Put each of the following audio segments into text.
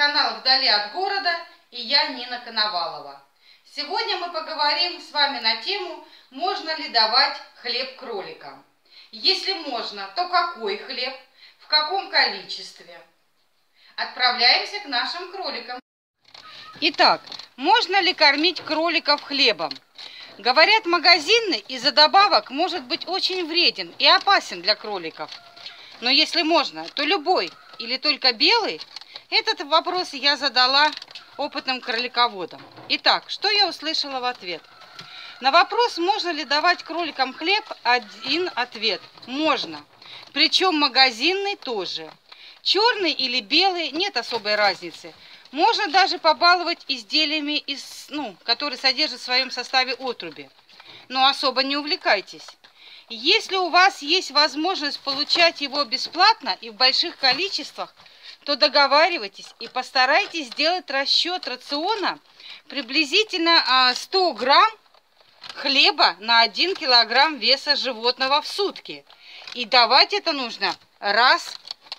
канал «Вдали от города» и я Нина Коновалова. Сегодня мы поговорим с вами на тему, можно ли давать хлеб кроликам. Если можно, то какой хлеб, в каком количестве. Отправляемся к нашим кроликам. Итак, можно ли кормить кроликов хлебом? Говорят, магазинный из-за добавок может быть очень вреден и опасен для кроликов. Но если можно, то любой или только белый? Этот вопрос я задала опытным кролиководам. Итак, что я услышала в ответ? На вопрос, можно ли давать кроликам хлеб, один ответ – можно. Причем магазинный тоже. Черный или белый – нет особой разницы. Можно даже побаловать изделиями, которые содержат в своем составе отруби. Но особо не увлекайтесь. Если у вас есть возможность получать его бесплатно и в больших количествах, то договаривайтесь и постарайтесь сделать расчет рациона приблизительно 100 грамм хлеба на 1 килограмм веса животного в сутки. И давать это нужно раз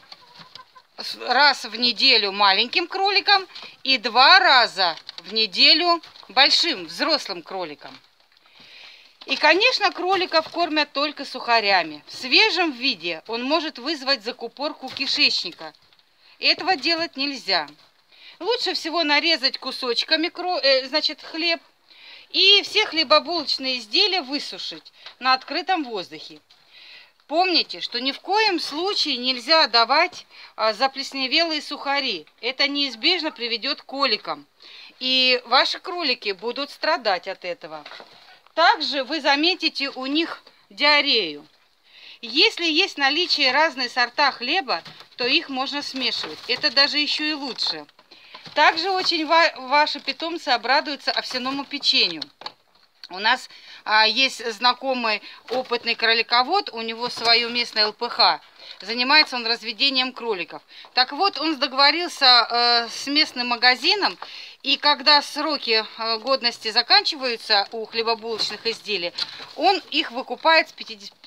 в неделю маленьким кроликам и 2 раза в неделю большим, взрослым кроликам. И, конечно, кроликов кормят только сухарями. В свежем виде он может вызвать закупорку кишечника. Этого делать нельзя. Лучше всего нарезать кусочками хлеб и все хлебобулочные изделия высушить на открытом воздухе. Помните, что ни в коем случае нельзя давать заплесневелые сухари. Это неизбежно приведет к коликам. И ваши кролики будут страдать от этого. Также вы заметите у них диарею. Если есть наличие разные сорта хлеба, то их можно смешивать. Это даже еще и лучше. Также очень ваши питомцы обрадуются овсяному печенью. У нас есть знакомый опытный кроликовод, у него свое местное ЛПХ. Занимается он разведением кроликов. Так вот, он договорился с местным магазином, и когда сроки годности заканчиваются у хлебобулочных изделий, он их выкупает с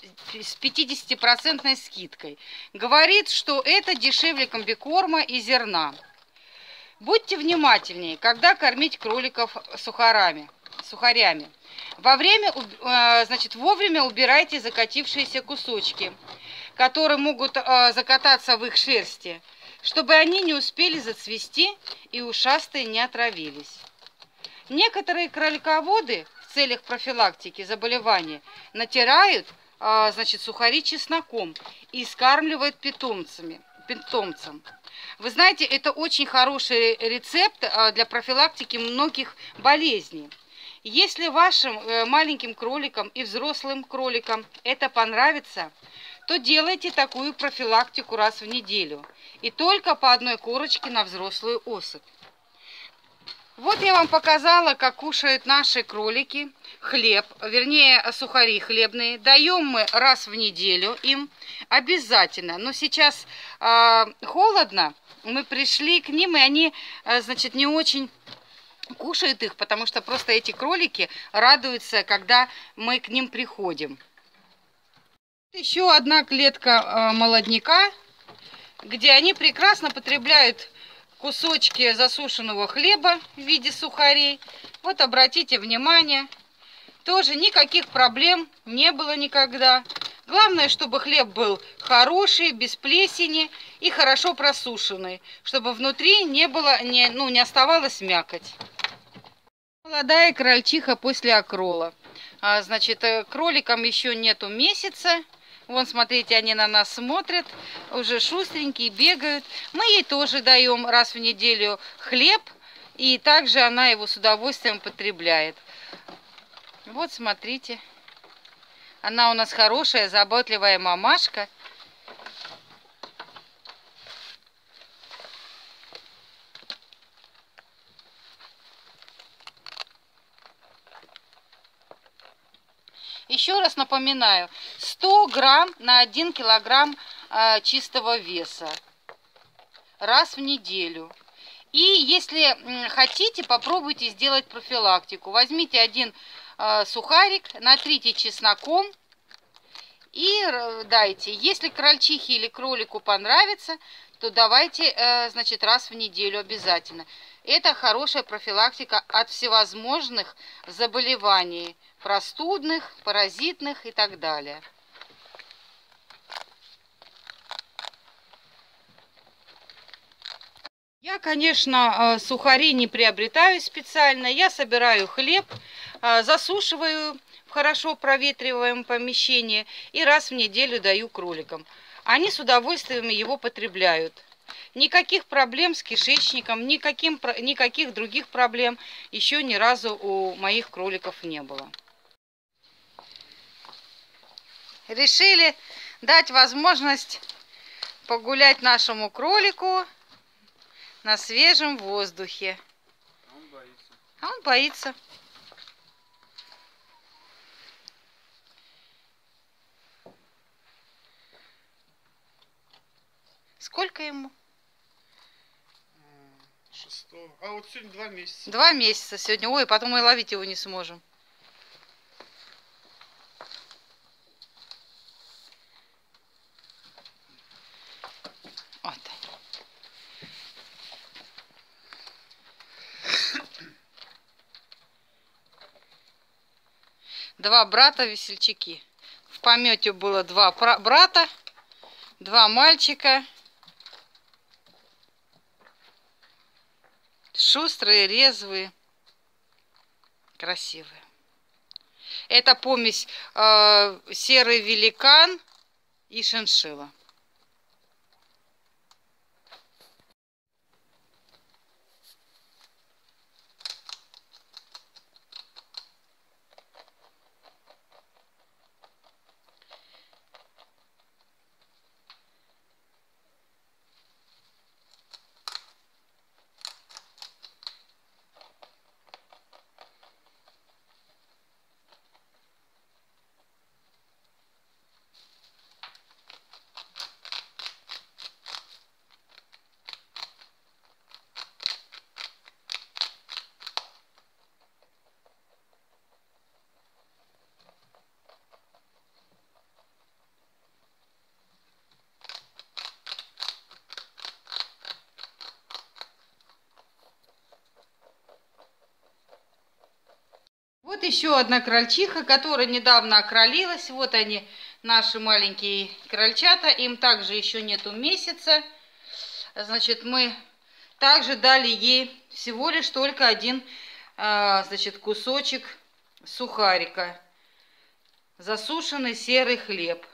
50% скидкой. Говорит, что это дешевле комбикорма и зерна. Будьте внимательнее, когда кормить кроликов сухарями. Вовремя убирайте закатившиеся кусочки, которые могут закататься в их шерсти, чтобы они не успели зацвести и ушастые не отравились. Некоторые кролиководы в целях профилактики заболевания натирают сухари чесноком и скармливают питомцам. Вы знаете, это очень хороший рецепт для профилактики многих болезней. Если вашим маленьким кроликам и взрослым кроликам это понравится, то делайте такую профилактику раз в неделю. И только по одной корочке на взрослую особь. Вот я вам показала, как кушают наши кролики хлеб, вернее сухари хлебные. Даем мы раз в неделю им обязательно. Но сейчас холодно, мы пришли к ним, и они, не очень кушают их, потому что просто эти кролики радуются, когда мы к ним приходим. Еще одна клетка молодняка, где они прекрасно потребляют кусочки засушенного хлеба в виде сухарей. Вот обратите внимание, тоже никаких проблем не было никогда. Главное, чтобы хлеб был хороший, без плесени и хорошо просушенный, чтобы внутри не оставалась мякоть. Молодая крольчиха после окрола. Кроликам еще нету месяца. Вон, смотрите, они на нас смотрят, уже шустренькие, бегают. Мы ей тоже даем раз в неделю хлеб, и также она его с удовольствием потребляет. Вот, смотрите. Она у нас хорошая, заботливая мамашка. Еще раз напоминаю, 100 грамм на 1 килограмм чистого веса. Раз в неделю. И если хотите, попробуйте сделать профилактику. Возьмите один сухарик, натрите чесноком и дайте. Если крольчихе или кролику понравится, то давайте, значит, раз в неделю обязательно. Это хорошая профилактика от всевозможных заболеваний, простудных, паразитных и так далее. Я, конечно, сухари не приобретаю специально. Я собираю хлеб, засушиваю в хорошо проветриваемом помещении и раз в неделю даю кроликам. Они с удовольствием его потребляют. Никаких проблем с кишечником, никаких других проблем еще ни разу у моих кроликов не было. Решили дать возможность погулять нашему кролику на свежем воздухе. Он боится. А он боится. Сколько ему? 6. А вот сегодня 2 месяца. 2 месяца сегодня. Ой, потом мы ловить его не сможем. Вот. Два брата-весельчаки. В помете было 2 брата, 2 мальчика. Шустрые, резвые, красивые. Это помесь серый великан и шиншилла. Вот еще одна крольчиха, которая недавно окролилась. Вот они, наши маленькие крольчата. Им также еще нету месяца. Значит, мы также дали ей всего лишь только один, значит, кусочек сухарика. Засушенный серый хлеб.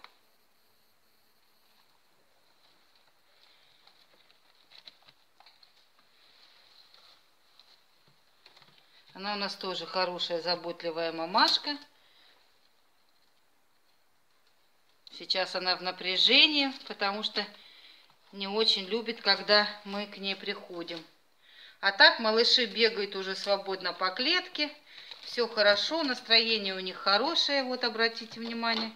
Она у нас тоже хорошая, заботливая мамашка. Сейчас она в напряжении, потому что не очень любит, когда мы к ней приходим. А так малыши бегают уже свободно по клетке. Все хорошо, настроение у них хорошее, вот обратите внимание.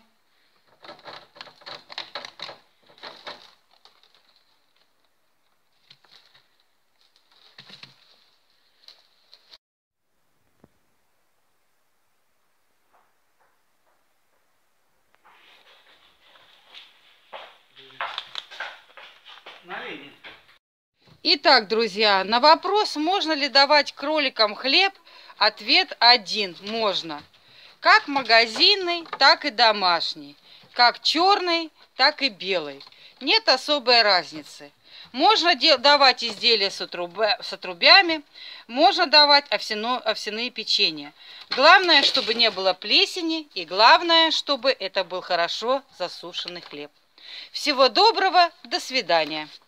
Итак, друзья, на вопрос, можно ли давать кроликам хлеб, ответ один – можно. Как магазинный, так и домашний. Как черный, так и белый. Нет особой разницы. Можно давать изделия с отрубями, можно давать овсяные печенья. Главное, чтобы не было плесени, и главное, чтобы это был хорошо засушенный хлеб. Всего доброго, до свидания.